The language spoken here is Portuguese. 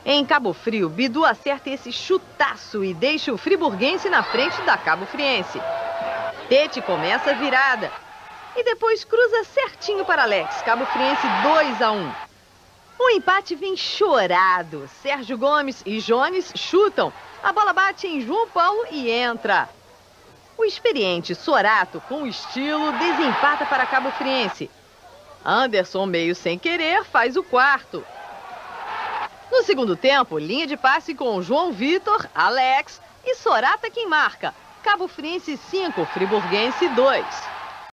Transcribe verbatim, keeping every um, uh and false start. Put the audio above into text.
Em Cabo Frio, Bidu acerta esse chutaço e deixa o friburguense na frente da Cabo Friense. Tete começa a virada e depois cruza certinho para Alex. Cabo Friense dois a um. O empate vem chorado. Sérgio Gomes e Jones chutam. A bola bate em João Paulo e entra. O experiente Sorato, com estilo, desempata para Cabo Friense. Anderson, meio sem querer, faz o quarto. No segundo tempo, linha de passe com João Vitor, Alex e Sorata quem marca. Cabo Friense cinco, Friburguense dois.